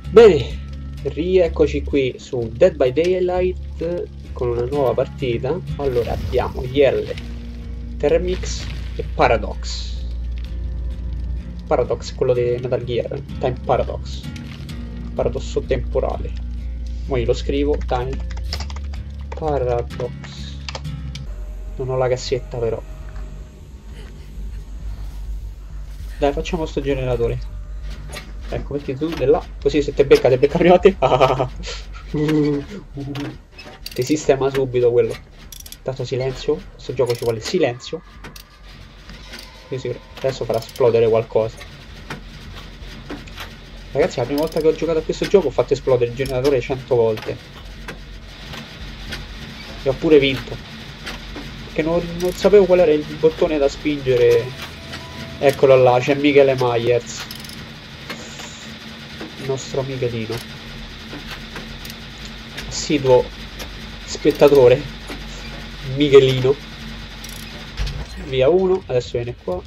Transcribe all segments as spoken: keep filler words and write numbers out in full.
Bene, rieccoci qui su Dead by Daylight con una nuova partita. Allora abbiamo Yerle, Thermix e Paradox. Paradox, quello di Metal Gear, Time Paradox, paradosso temporale. Poi lo scrivo, Time Paradox. Non ho la cassetta però. Dai, facciamo sto generatore. Ecco, metti tu di là, così se te becca, te becca prima te. Ah. Ti sistema subito quello. Dato silenzio, questo gioco ci vuole silenzio. Così adesso farà esplodere qualcosa. Ragazzi, la prima volta che ho giocato a questo gioco ho fatto esplodere il generatore cento volte. E ho pure vinto. Perché non, non sapevo qual era il bottone da spingere. Eccolo là, c'è Michele Myers. Il nostro Michelino, assiduo spettatore, Michelino. Via uno, adesso viene qua.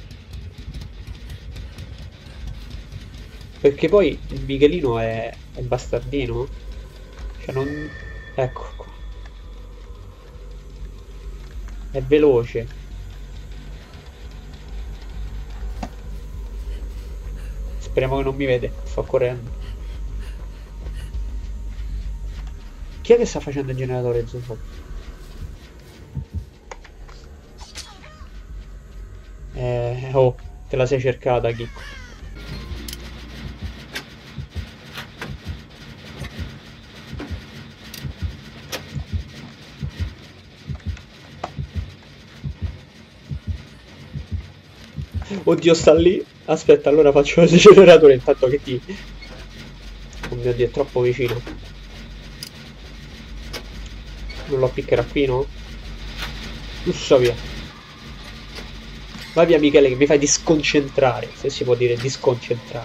Perché poi il Michelino è, è bastardino. Cioè non... Ecco qua. È veloce. Speriamo che non mi vede, sto correndo. Chi è che sta facendo il generatore Zufo? Eh, oh, te la sei cercata, Chicco. Oddio, sta lì. Aspetta, allora faccio il generatore intanto che ti... Oh mio Dio, è troppo vicino. Non lo piccherà qui, no? Ussa via. Vai via Michele che mi fai disconcentrare, se si può dire disconcentrare.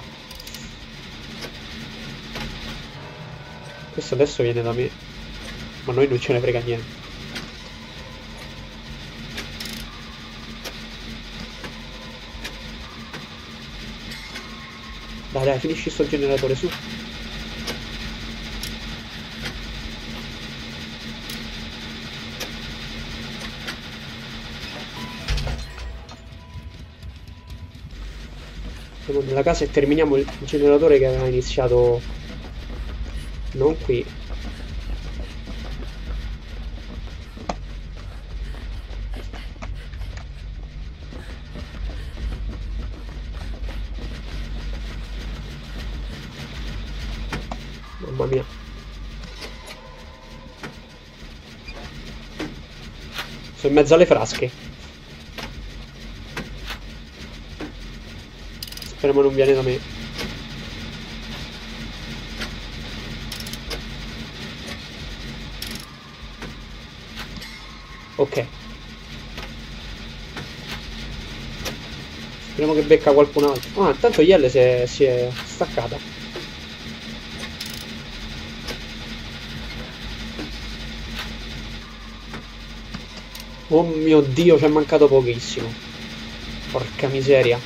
Questo adesso viene da me. Ma a noi non ce ne frega niente. Dai dai, finisci sto generatore, su. Andiamo nella casa e terminiamo il generatore che aveva iniziato. Non qui. Mamma mia. Sono in mezzo alle frasche. Speriamo non viene da me. Ok. Speriamo che becca qualcun altro. Ah, intanto Yelle si è, si è staccata. Oh mio Dio, ci è mancato pochissimo. Porca miseria.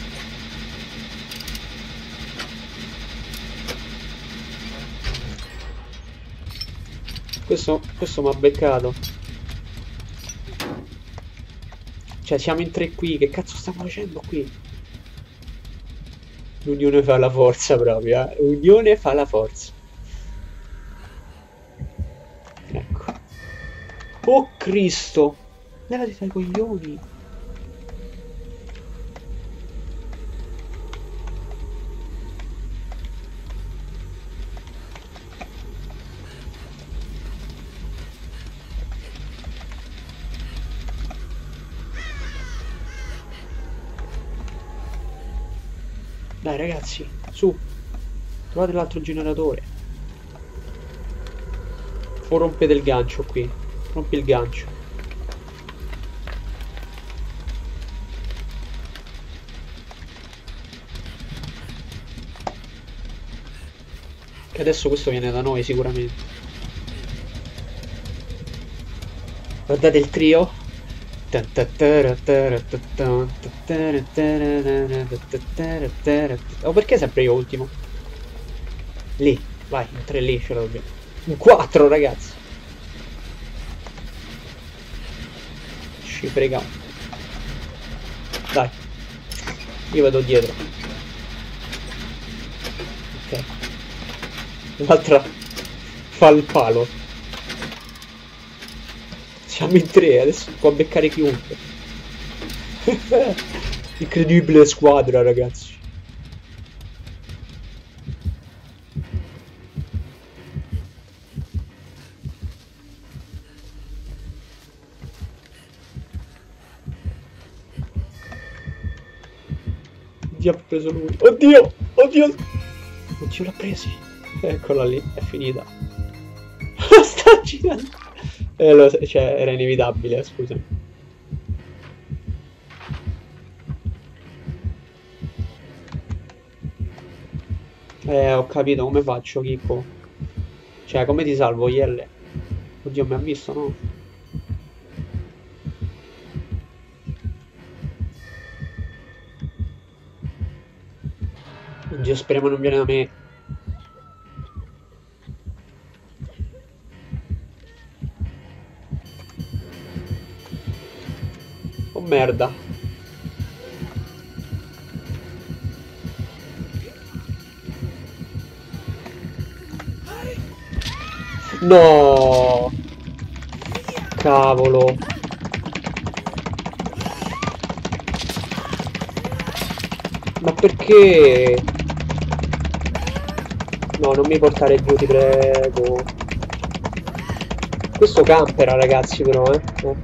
Questo, questo mi ha beccato. Cioè, siamo in tre qui. Che cazzo stiamo facendo qui? L'unione fa la forza proprio, eh. L'unione fa la forza. Ecco. Oh Cristo! Levati dai coglioni! Dai ragazzi, su! Trovate l'altro generatore. O rompete il gancio qui. Rompi il gancio. Che adesso questo viene da noi sicuramente. Guardate il trio. Oh, perché sempre io ultimo? Lì, vai, un tre lì ce lo dobbiamo. Un quattro, ragazzi. Ci freghiamo. Dai. Io vado dietro. Ok. L'altra fa il palo. Siamo in tre, adesso può beccare chiunque. Incredibile squadra, ragazzi. Oddio, ha preso lui. Oddio, oddio. Oddio, l'ha presi. Eccola lì, è finita. Sta girando. Eh, lo, cioè, era inevitabile, scusa. Eh, ho capito, come faccio, Chicco? Cioè, come ti salvo, Ielle? Oddio, mi ha visto, no? Oddio, speriamo non viene da me. Oh merda. No. Cavolo. Ma perché? No, non mi portare giù, ti prego. Questo campera, ragazzi, però, eh. Ecco.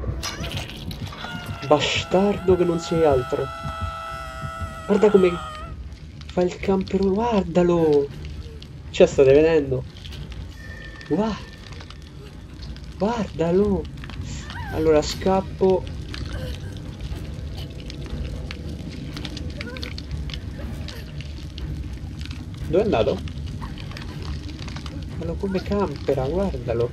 Bastardo che non sei altro. Guarda come fa il campero, guardalo. Cioè, state vedendo? Guarda. Guardalo. Allora, scappo. Dove è andato? Guardalo come campera, guardalo.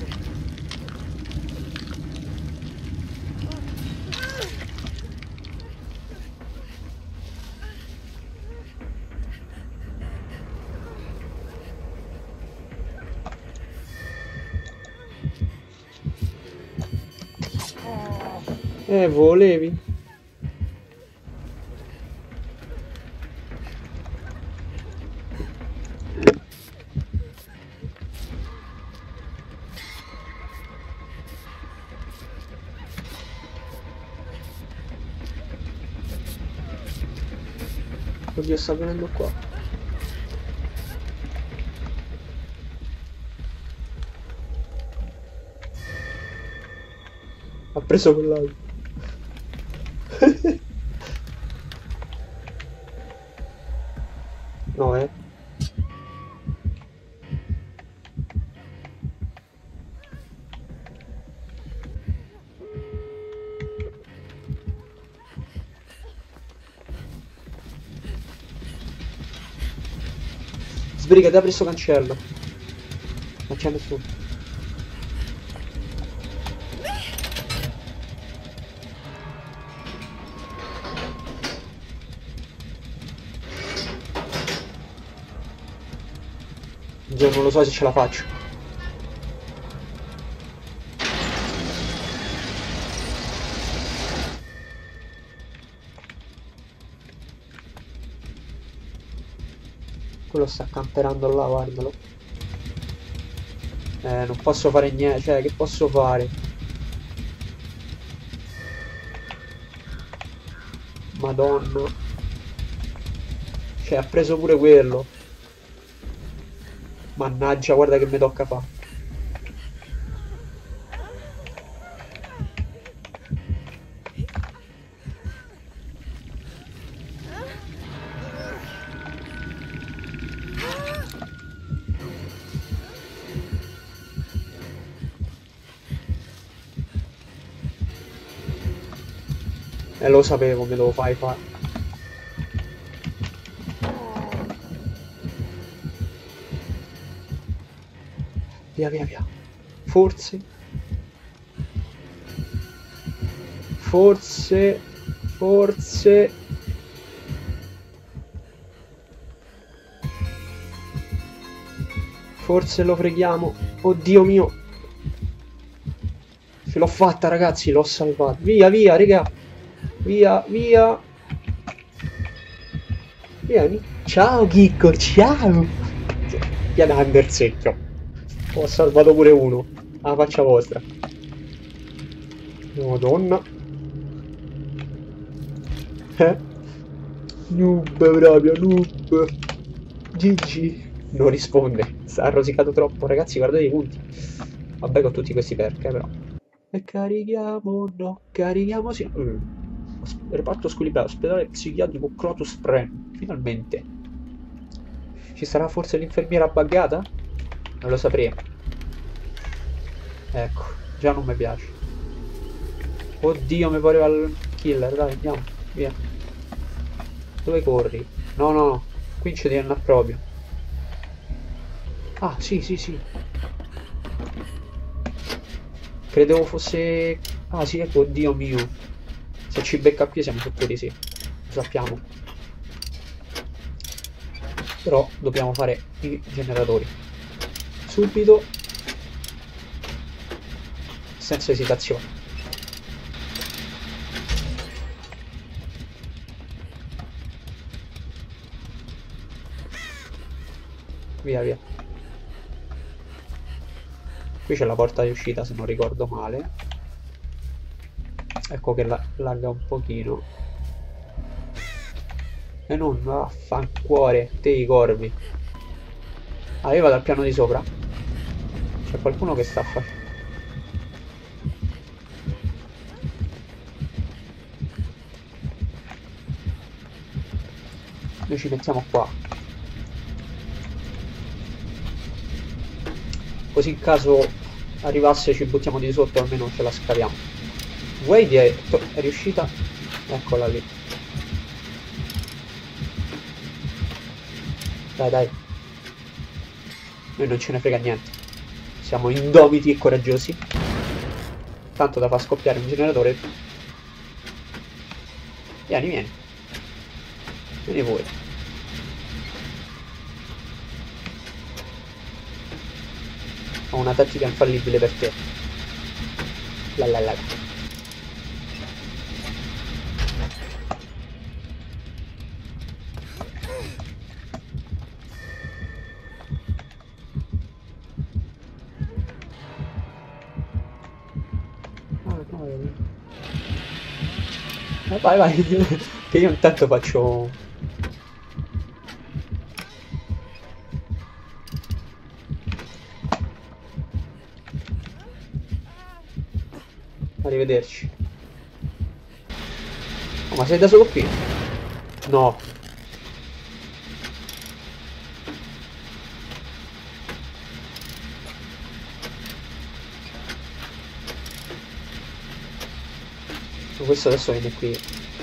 Eh, volevi? Oddio, sta venendo qua. Ha preso quell'altro. No, eh. Sbrigati, apri sto cancello. Non c'è nessuno. Io non lo so se ce la faccio. Quello sta camperando là, guardalo. Eh, non posso fare niente, cioè, che posso fare? Madonna. Cioè, ha preso pure quello. Mannaggia, guarda che mi tocca fare. Eh, lo sapevo, me lo fai fare. Via, via, via. Forse. Forse. Forse. Forse lo preghiamo. Oddio mio. Ce l'ho fatta, ragazzi, l'ho salvato. Via, via, raga. Via, via. Vieni. Ciao, Chicco, ciao. Vieni a andare secchio. Ho salvato pure uno. A faccia vostra. Madonna. Eh? Noob proprio, noob. G G. Non risponde. Sta rosicato troppo. Ragazzi, guardate i punti. Vabbè, con tutti questi perk, eh, però. E carichiamo, no. Carichiamo, sì. Mm. Reparto squilibrato. Ospedale psichiatrico Crotus Prem. Finalmente. Ci sarà forse l'infermiera buggata? Non lo sapremo. Ecco. Già non mi piace. Oddio, mi pareva il killer. Dai, andiamo. Via. Dove corri? No, no, no. Qui ci devi andare proprio. Ah, sì, sì, sì. Credevo fosse... Ah, sì, ecco, oddio mio. Se ci becca qui siamo sicuri, sì. Lo sappiamo. Però dobbiamo fare i generatori. Subito. Senza esitazione. Via, via. Qui c'è la porta di uscita, se non ricordo male. Ecco che la lagga un pochino. E non, vaffancuore, te i corvi. Ah, io vado al piano di sopra. C'è qualcuno che sta facendo. Noi ci mettiamo qua. Così in caso arrivasse ci buttiamo di sotto, almeno ce la scaviamo. Wade è, è riuscita. Eccola lì. Dai, dai. Noi non ce ne frega niente. Siamo indomiti e coraggiosi. Tanto da far scoppiare un generatore. Vieni, vieni. Vieni voi. Ho una tattica infallibile per te. La la la. Ah, vai, vai. Che io intanto faccio... Arrivederci. Oh, ma sei da solo qui? No. Questo adesso viene qui.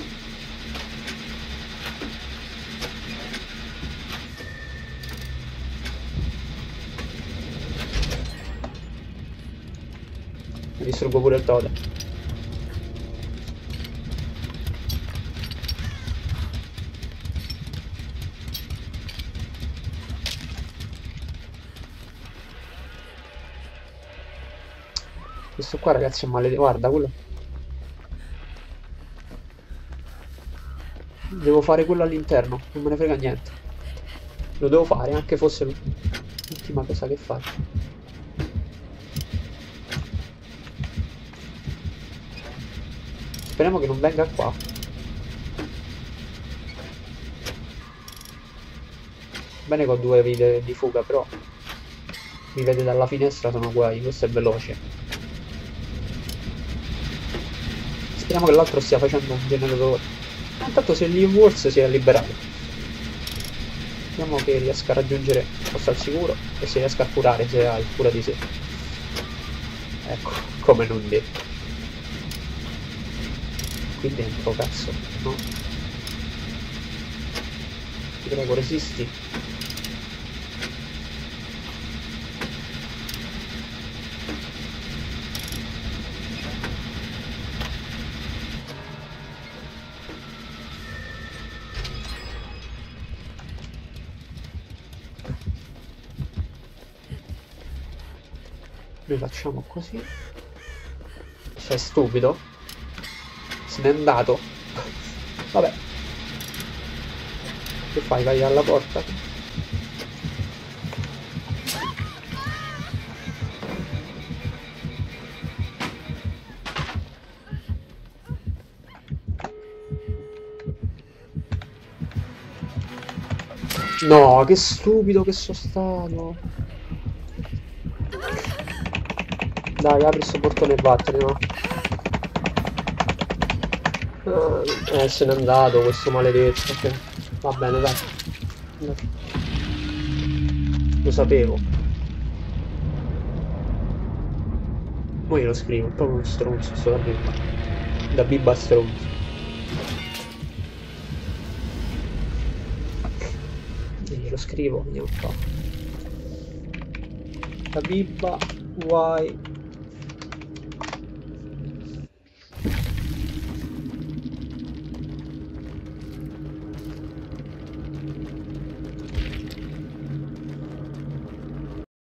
Mi distruggo pure il totem. Questo qua, ragazzi, è maledetto. Guarda quello. Devo fare quello all'interno, non me ne frega niente. Lo devo fare, anche fosse l'ultima cosa che faccio. Speriamo che non venga qua. Bene con due vite di fuga, però mi vede dalla finestra, sono guai. Questo è veloce. Speriamo che l'altro stia facendo un generatore. Intanto se Lee Wars si è liberato. Vediamo che riesca a raggiungere il posto al sicuro e se riesca a curare, se ha il cura di sé. Ecco, come non detto. Qui dentro, cazzo, no? Ti prego, resisti. Noi facciamo così. Sei stupido? Se n'è andato. Vabbè. Che fai? Vai alla porta? No, che stupido che sono stato. Dai, apri sto portone e vattene, no? Ah, eh, se n'è andato questo maledetto. Cioè. Va bene, dai. Lo sapevo. Poi glielo scrivo, è proprio uno stronzo, sto da bimba. Da bimba stronzo. Glielo scrivo, andiamo qua. Da bimba, why?